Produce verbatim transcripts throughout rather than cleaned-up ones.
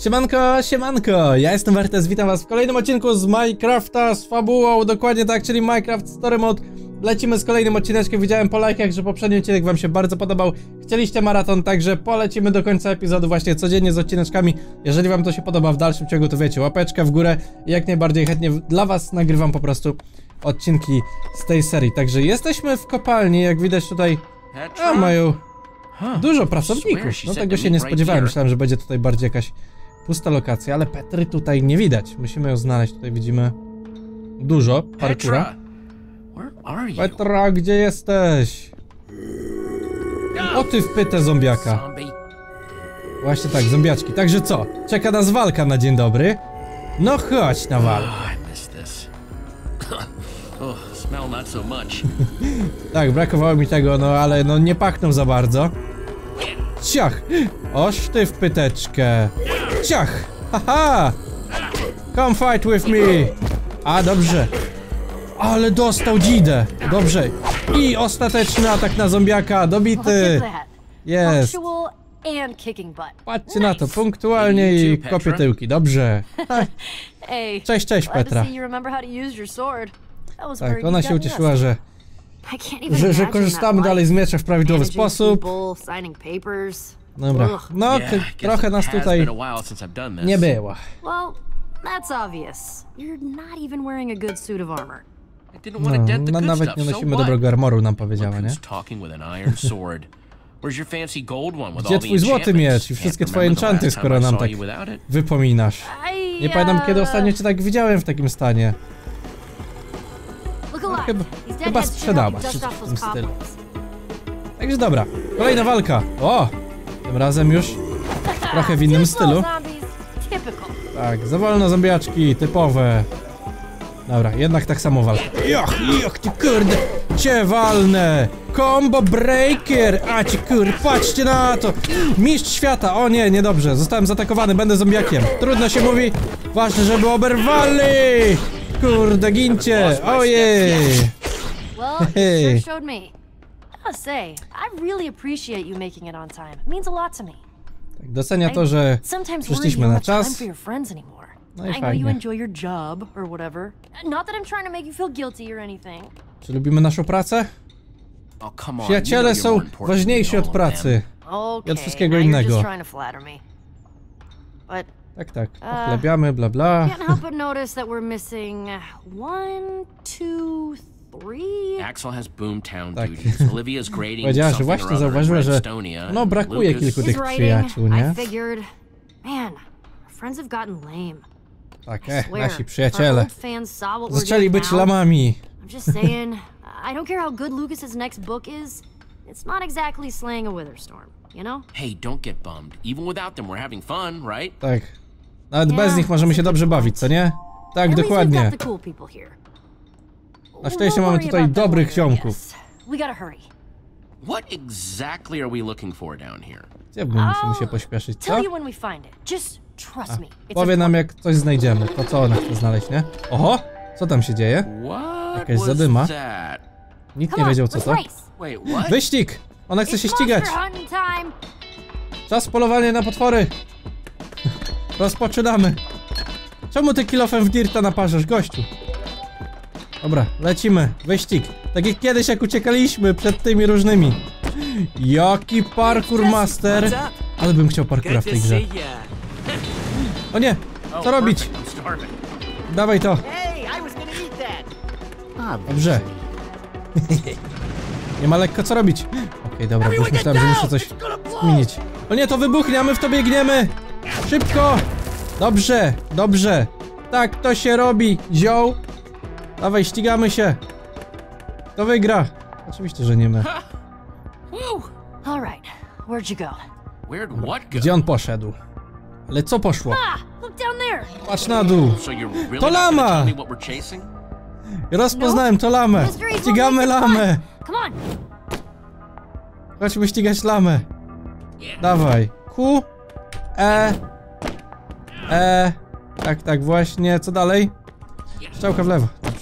Siemanko, siemanko, ja jestem Wertes, witam was w kolejnym odcinku z Minecrafta z fabułą, dokładnie tak, czyli Minecraft Story Mode. Lecimy z kolejnym odcineczkiem, widziałem po lajkach, że poprzedni odcinek wam się bardzo podobał. Chcieliście maraton, także polecimy do końca epizodu właśnie codziennie z odcineczkami. Jeżeli wam to się podoba w dalszym ciągu, to wiecie, łapeczka w górę i jak najbardziej chętnie dla was nagrywam po prostu odcinki z tej serii. Także jesteśmy w kopalni, jak widać tutaj, a mają dużo pracowników, no tego się nie spodziewałem, myślałem, że będzie tutaj bardziej jakaś pusta lokacja, ale Petry tutaj nie widać. Musimy ją znaleźć. Tutaj widzimy dużo parkura. Petra, gdzie jesteś? O ty wpytę zombiaka. Właśnie tak, zombiaczki. Także co? Czeka nas walka na dzień dobry. No chodź na walkę. Tak, brakowało mi tego, no ale no nie pachną za bardzo. Ciach! Oż ty w pyteczkę. Ciach! Haha! Come fight with me! A, dobrze. Ale dostał dzidę. Dobrze. I ostateczny atak na zombiaka. Dobity. Jest. Patrzcie na to. Punktualnie i kopię tyłki. Dobrze. Cześć, cześć, Petra. Tak, ona się ucieszyła, że Że, że korzystamy dalej z miecza w prawidłowy sposób. Dobra, no trochę nas tutaj nie było. No, no nawet nie nosimy dobrego armoru, nam powiedziała, nie? Gdzie twój złoty miecz i wszystkie twoje enchanty, skoro nam tak wypominasz? Nie pamiętam, kiedy ostatnio cię tak widziałem w takim stanie. No, chyba, chyba sprzedała, czy coś w tym stylu. Także dobra, kolejna walka. O! Tym razem już trochę w innym stylu. Tak, za wolno zombiaczki, typowe. Dobra, jednak tak samo walka. Joch, joch, ty kurde, cię walnę. Combo breaker, a ci kur, patrzcie na to. Mistrz świata, o nie, niedobrze, zostałem zaatakowany, będę zombiakiem. Trudno się mówi, ważne, żeby oberwali. Kurde, gincie! Ojej! Hej! Tak, docenia to, że przyszliśmy na czas. No i fajnie. Czy lubimy naszą pracę? Przyjaciele są ważniejsi od pracy i od wszystkiego innego. Tak, tak, pochlebiamy, bla bla. Tak. Powiedziała, że właśnie zauważyła, że no brakuje kilku tych przyjaciół, nie? Tak, eh, nasi przyjaciele zaczęli być lamami. Tak. Nawet bez nich możemy się dobrze bawić, co nie? Tak, dokładnie. Na szczęście mamy tutaj dobrych ziomków. Gdzie my musimy się pośpieszyć, co? A, powie nam, jak coś znajdziemy. To co ona chce znaleźć, nie? Oho! Co tam się dzieje? Jakaś zadyma. Nikt nie wiedział, co to. Wyścig! Ona chce się ścigać. Czas polowania na potwory. Rozpoczynamy. Czemu ty kilofem w dirta naparzasz, gościu? Dobra, lecimy. Wyścig. Tak jak kiedyś, jak uciekaliśmy przed tymi różnymi. Jaki parkour master. Ale bym chciał parkoura w tej grze. O nie! Co robić? Dawaj to. Dobrze. Nie ma lekko co robić. Okej, okay, dobra, bo już myślałem, że muszę coś zmienić. O nie, to wybuchnie, a my w to biegniemy. Szybko. Dobrze, dobrze. Tak to się robi, zioł. Dawaj, ścigamy się. Kto wygra? Oczywiście, że nie my. Gdzie on poszedł? Ale co poszło? Patrz na dół. To lama! Rozpoznałem to lamę. Ścigamy lamę. Chodźmy ścigać lamę. Dawaj. Q. E. E. Tak, tak, właśnie. Co dalej? Strzałka w lewo. Dobrze.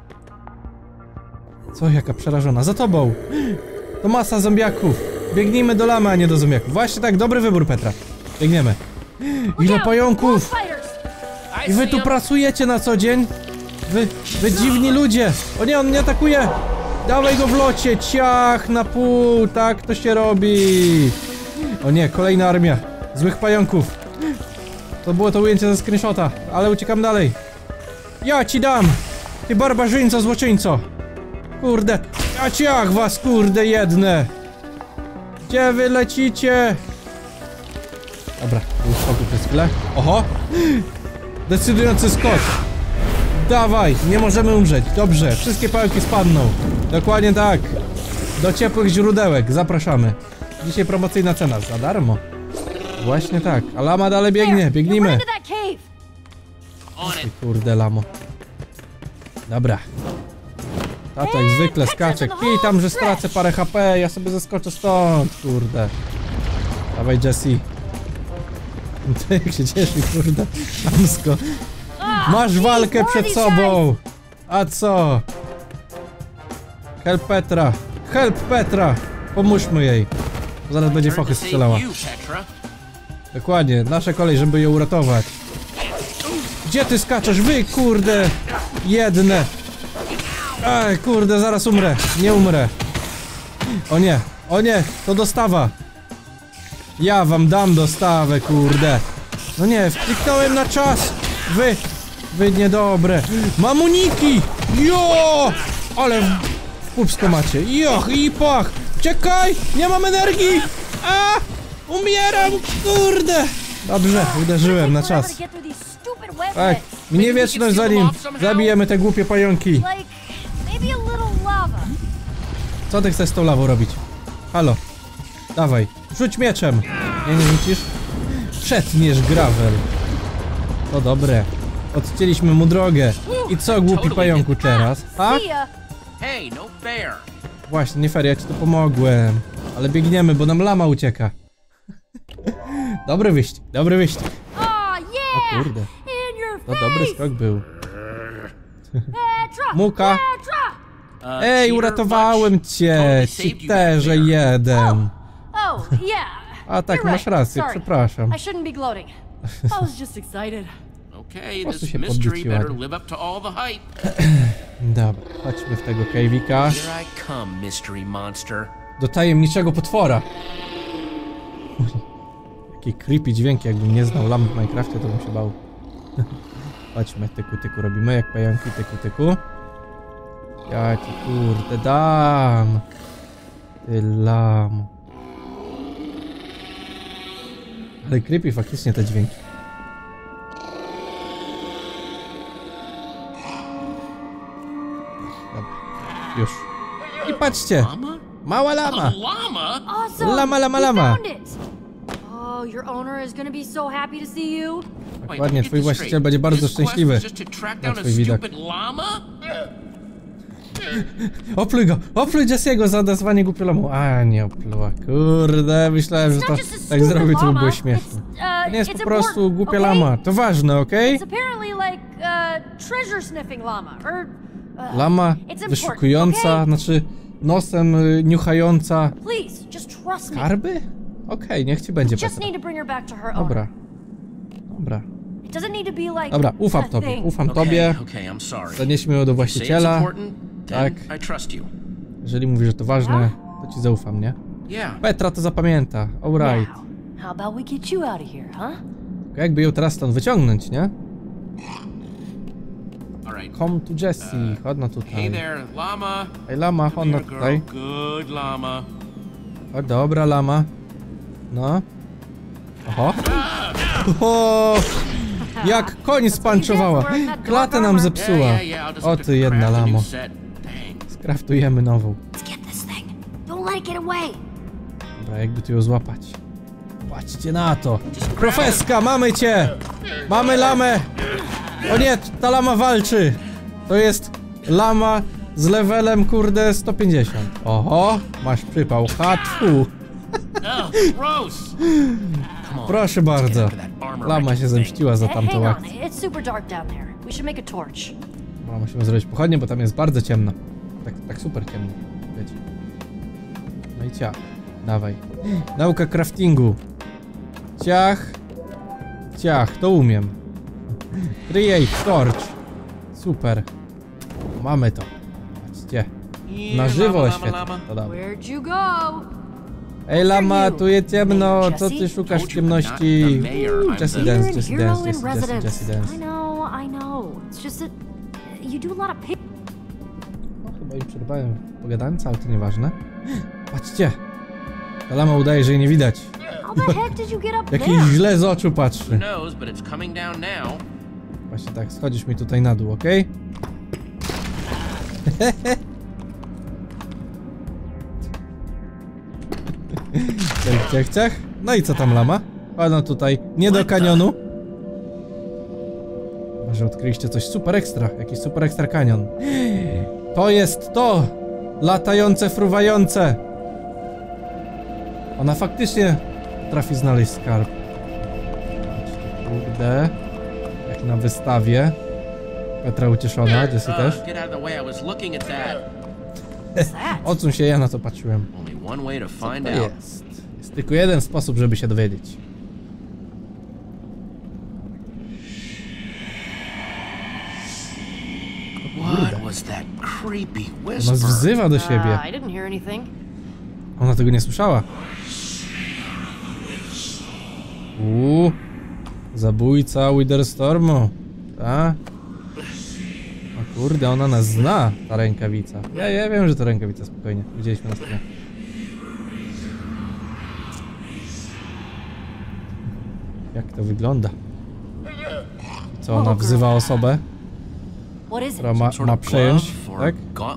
Co, jaka przerażona. Za tobą. To masa zombiaków. Biegnijmy do lamy, a nie do zombiaków. Właśnie tak, dobry wybór, Petra. Biegniemy. Ile pająków! I wy tu pracujecie na co dzień? Wy, wy dziwni ludzie! O nie, on mnie atakuje! Dawaj go w locie, ciach na pół, tak to się robi! O nie, kolejna armia złych pająków. To było to ujęcie ze screenshota, ale uciekam dalej. Ja ci dam! Ty barbarzyńco, złoczyńco! Kurde, ja ciach was, kurde, jedne! Gdzie wy lecicie? Dobra, już spokój przez chwilę. Oho! Decydujący skok! Dawaj, nie możemy umrzeć. Dobrze, wszystkie pałki spadną. Dokładnie tak. Do ciepłych źródełek, zapraszamy. Dzisiaj promocyjna cena, za darmo. Właśnie tak, a lama dalej biegnie, biegnijmy. Oj, kurde, lamo. Dobra. Tato jak zwykle skacze. Kij tam, że stracę parę H P, ja sobie zeskoczę stąd, kurde. Dawaj, Jessie. Ty jak się cieszy, kurde. Amsko. Masz walkę przed sobą. A co? Help Petra. Help Petra. Pomóżmy jej. Zaraz będzie fochy strzelała. Dokładnie, nasza kolej, żeby ją uratować. Gdzie ty skaczesz? Wy, kurde. Jedne. Ej, kurde, zaraz umrę. Nie umrę. O nie, o nie, to dostawa. Ja wam dam dostawę, kurde. No nie, wkliknąłem na czas. Wy, wy niedobre. Mamuniki! Jo! Ale w pupsko macie. Joch i pach. Czekaj, nie mam energii. A! Umieram, kurde. Dobrze, uderzyłem na czas. Tak, mnie wieczność zanim zabijemy te głupie pająki. Co ty chcesz z tą lawą robić? Halo. Dawaj, rzuć mieczem. Nie, nie rzucisz? Przetniesz gravel. To dobre. Odcięliśmy mu drogę. I co, głupi pająku teraz? A? Właśnie, nie fair, ja ci tu pomogłem. Ale biegniemy, bo nam lama ucieka. Dobry wyścig, dobry wyścig. O kurde. To dobry skok był. Muka. Ej, uratowałem cię. Cheaterze jeden. A tak, masz rację, przepraszam. Po prostu się podrzuciła. Dobra, chodźmy w tego cave'ika. Do tajemniczego potwora. Jakie creepy dźwięki, jakbym nie znał lam w Minecrafcie, to bym się bał. Chodźmy, tyku, tyku robimy, jak pająki, tyku, tyku. Ja ci kurde dam. Ty lam. Ale creepy faktycznie te dźwięki. Dobra, już. I patrzcie! Mała lama! Lama, lama, lama! Dokładnie, twój właściciel będzie bardzo szczęśliwy na twój widok. Opluj go! Opluj Jesse'ego za odezwanie głupią lamą. A, nie opluła. Kurde, myślałem, że to tak zrobił, to by było śmieszne. To nie jest po prostu głupia lama. To ważne, okej? Lama wyszukująca, znaczy nosem niuchająca skarby? Okej, okay, niech ci będzie Petra. Dobra. Dobra. Dobra, ufam tobie, ufam tobie. Zanieśmy ją do właściciela. Tak. Jeżeli mówisz, że to ważne, to ci zaufam, nie? Petra to zapamięta. Alright. Jakby ją teraz stąd wyciągnąć, nie? Come to Jessie, chodź no tutaj. Hej lama, chodź no tutaj. O, dobra lama. No. Oho. Oho. Jak koń spanczowała. Klatę nam zepsuła. O ty jedna lamo. Skraftujemy nową. Dobra, jakby tu ją złapać. Patrzcie na to. Profeska, mamy cię. Mamy lamę. O nie, ta lama walczy. To jest lama z levelem, kurde, sto pięćdziesiąt. Oho, masz przypał. Hatfu. Proszę bardzo. Lama się zemściła za tamtą akcję. No, musimy zrobić pochodnie, bo tam jest bardzo ciemno. Tak, tak super ciemno. Wiecie. No i ciach. Dawaj. Nauka craftingu. Ciach. Ciach, to umiem. Create torch. Super. Mamy to. Patrzcie. Na żywo świetnie. To damy. Ej lama, tu jest ciemno. Co ty szukasz w ciemności? Jesse Dance, Jesse Dance, Jesse Dance, Jesse Dance. No chyba im przerwałem w pogadance, ale to nieważne. Patrzcie. Ta lama udaje, że jej nie widać. Jakiś źle z oczu patrzy. Właśnie tak, schodzisz mi tutaj na dół, okej? Ciech, ciech, ciech. No i co tam lama? Pana tutaj, nie do kanionu. Może odkryliście coś super ekstra, jakiś super ekstra kanion. To jest to! Latające, fruwające! Ona faktycznie potrafi znaleźć skarb. Kurde. Jak na wystawie. Petra ucieszona, Jessie też. Odsuń się, ja na to patrzyłem. Co to jest? Jest tylko jeden sposób, żeby się dowiedzieć. Ona nas wzywa do siebie. Ona tego nie słyszała. Uuu. Zabójca Witherstormu. Ta? O kurde, ona nas zna, ta rękawica. Ja, ja wiem, że to rękawica, spokojnie. Widzieliśmy na stronie. Jak to wygląda? Co, ona wzywa osobę, która ma, ma przejąć, tak?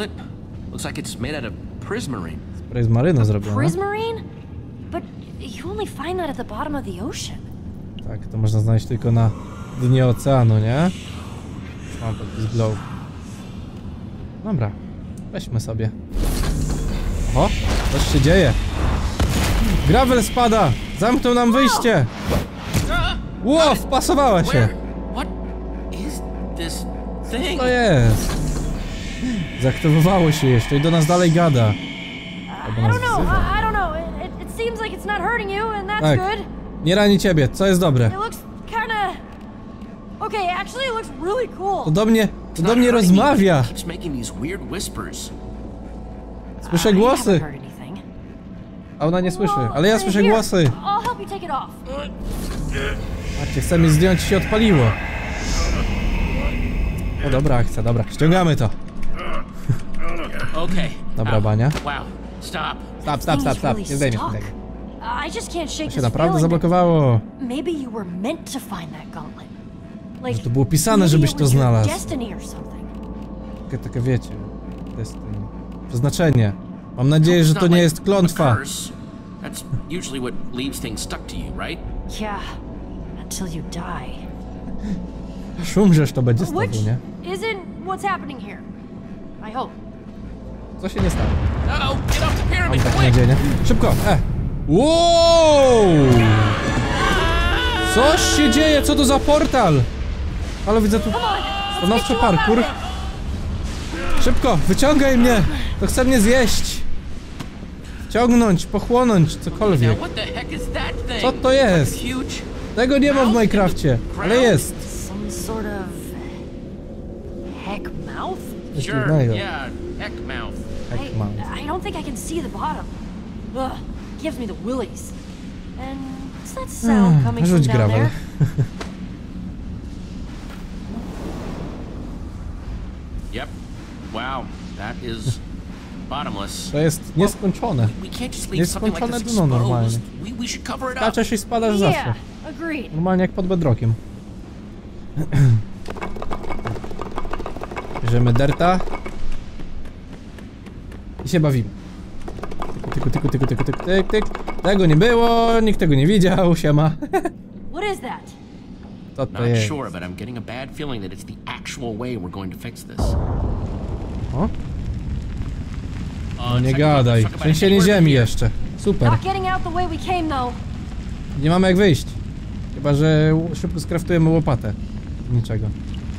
Z pryzmarynu zrobione. Tak, to można znaleźć tylko na dnie oceanu, nie? Mam taki glow. Dobra, weźmy sobie. Oho, coś się dzieje. Gravel spada! Zamknął nam wyjście! Ło, wpasowała się! Co to jest? Zaktywowało się jeszcze i do nas dalej gada. Albo nas wzywa. Tak, nie rani ciebie, co jest dobre? To do mnie, to do mnie rozmawia. Słyszę głosy. A ona nie słyszy, ale ja słyszę głosy. Patrzcie, chce mi zdjąć, się odpaliło. O, dobra akcja, dobra, ściągamy to. Dobra, bania. Stop, stop, stop, stop, nie zdejmiesz mi tego. To się naprawdę zablokowało. Że to było pisane, żebyś to znalazł. Takie, takie wiecie, destiny. Przeznaczenie. Mam nadzieję, że to nie jest klątwa. Aż umrzesz, to będzie z tobą, nie? Co się nie stało? Mam taką nadzieję, nie? Szybko! E! Wow! Coś się dzieje, co to za portal? Ale widzę tu stanowczy parkour. Szybko, wyciągaj mnie! To chce mnie zjeść! Wciągnąć, pochłonąć, cokolwiek. Co to jest? Tego nie ma w Minecrafcie, ale jest. Coś dziwnego. I don't think I can see the bottom. Ugh, gives me the willies. And what's that sound coming from down there? Yep. Wow, that is bottomless. To jest nieskończone. Nieskończone dno normalnie. Skaczesz i spadasz zawsze. Normalnie jak pod bedrockiem. Bierzemy derta. I się bawimy. Tyku, tyku, tyku, tyku, tyku, tyku, tyku. Tego nie było, nikt tego nie widział, siema. What is that? Co to jest? Sure, but I'm getting a bad feeling that it's the actual way we're going to fix this. O? No nie gadaj. Trzęsienie ziemi jeszcze. Super. Nie mamy jak wyjść. Chyba, że szybko skraftujemy łopatę. Niczego.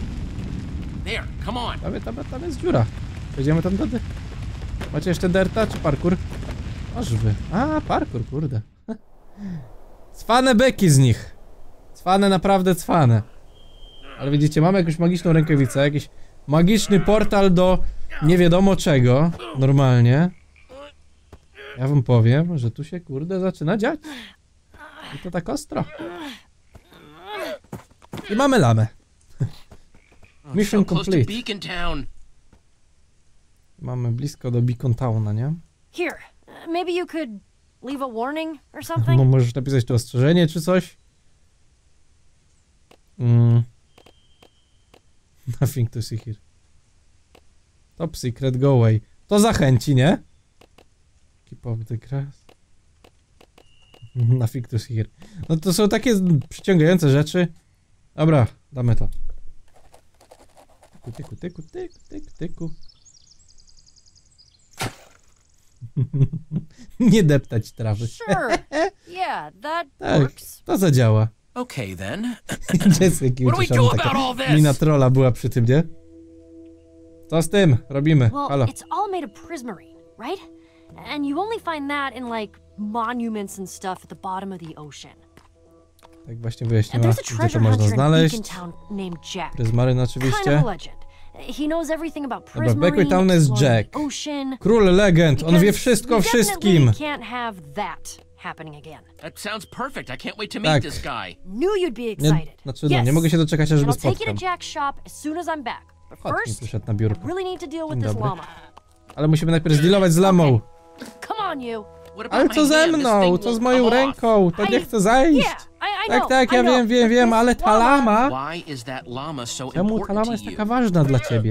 Tam, tam, tam jest dziura. Przejdziemy tam wtedy. Macie jeszcze derta czy parkour? Ożwy. A, parkour, kurde. Cwane beki z nich. Cwane, naprawdę cwane. Ale widzicie, mamy jakąś magiczną rękawicę, jakiś magiczny portal do nie wiadomo czego, normalnie. Ja wam powiem, że tu się kurde zaczyna dziać. I to tak ostro. I mamy lamę. Mission complete. Mamy blisko do Beacon Towna, nie? Here, uh, maybe you could leave a warning or something? No możesz napisać tu ostrzeżenie czy coś? Mm. Nothing to see here. Top secret, go away. To zachęci, nie? Keep up the grass. Nothing to see here. No to są takie przyciągające rzeczy. Dobra, damy to. Tyku, tyku, tyku, tyku, tyku, tyku. Nie deptać trawy. Sure. Yeah, that Tak, works. to zadziała. Okay then. Jessica What do we do ucieszona, taka about all this? mina trolla była przy tym, nie? Co z tym? Robimy. Well, Halo. it's all made of prismarine, right? And you only find that in like monuments and stuff at the bottom of the ocean. Tak właśnie And wyjaśniła, there's a gdzie to treasure można hunter in znaleźć. Beacon Town named Jack. Pryzmaryn Kind of oczywiście. a legend. He knows everything about Dobra, prismarine, Beacon Town jest exploring Jack. the ocean. Król legend, on wie Because wszystko o we definitely wszystkim. can't have that happening again. That sounds perfect. I can't wait to Tak. meet this guy. Knew you'd be Nie, excited. znaczy no, yes. nie mogę się doczekać, aż And go I'll take you spotkam. to Jack's shop as soon as I'm back. But Chodź mi first, przyszedł na I biurko. really need to deal with Dzień this dobry. llama. Ale musimy najpierw zdealować z lamą. Come on, you. What about Ale my co ze hand? This mną? thing Co z won't moją come off. ręką? To nie I- chce zajść. Yeah, I, I Tak, know, tak, I ja know, wiem, wiem, but wiem, this ale ta llama- lama... Why is that llama so Czemu ta important lama to jest you? taka ważna dla ciebie?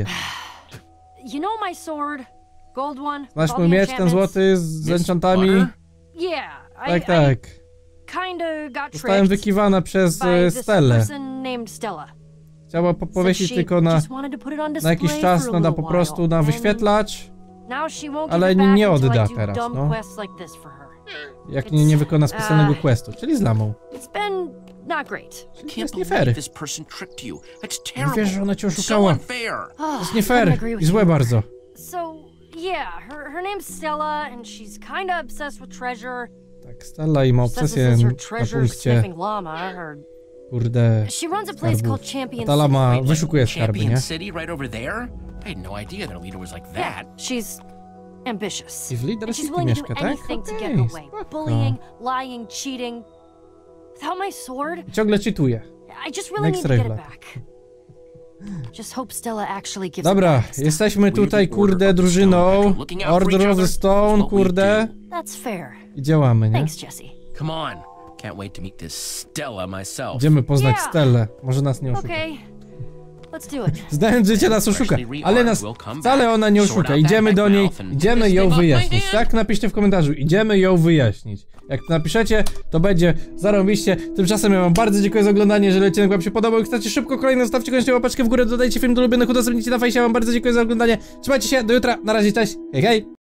You know my sword, gold one. with Znasz all mój the miecz, ten enchantments? złoty z This enchantami? butter? Yeah, I, Tak, I tak. kinda got Zostałem tricked wykiwana przez by e, this Stellę. person named Stella. Chciała po Said powiesić she tylko na, just wanted to put it on na jakiś display czas, for a no da little po prostu while, na and wyświetlacz. now she won't ale give it nie back until odda I do teraz, dumb no. quests like this for her. Jak nie, nie wykona specjalnego uh, questu, czyli z lamą. It's been not great. Czyli to Can't jest nie believe fair. this person tricked you. That's Nie terrible. wiesz, że ona cię So oszukała. unfair. To jest nie fair i złe bardzo. So, yeah, her, her name's Stella, and she's kinda obsessed with treasure. Tak, Stella i ma Says this obsesję is her na treasure punkcie, sniffing llama, or kurde, she runs a place skarbów. called Champion Ta lama City. wyszukuje skarby, Champion nie? City right over there? I had no idea their leader was like Yeah, that. she's ambitious. I w Leader And she's City willing to mieszka, do tak? anything to get Okej, her way. spoko. Bullying, lying, cheating. Without my sword, Ciągle cheatuje. I just really Next need to get level. it back. Just hope Stella actually gives it Dobra, back next time. jesteśmy We're tutaj, the kurde, Order of the drużyną. Stone. Looking out for Order each of the other Stone, is what we kurde. That's fair. I działamy, nie? Thanks, Jesse. Come on. Can't wait to meet this Stella myself. Idziemy poznać Yeah. Stellę. Może nas nie oszuka. Okay, let's do it. Znając życie nas oszuka, ale nas wcale ona nie oszuka. Idziemy do niej, idziemy ją wyjaśnić. Tak napiszcie w komentarzu, idziemy ją wyjaśnić. Jak to napiszecie, to będzie zarąbiście. Tymczasem ja wam bardzo dziękuję za oglądanie. Jeżeli odcinek wam się podobał i chcecie szybko kolejny, zostawcie koniecznie łapeczkę w górę, dodajcie film do ulubionych, udostępnijcie na fejsie. Ja wam bardzo dziękuję za oglądanie. Trzymajcie się, do jutra, na razie, cześć, hej hej!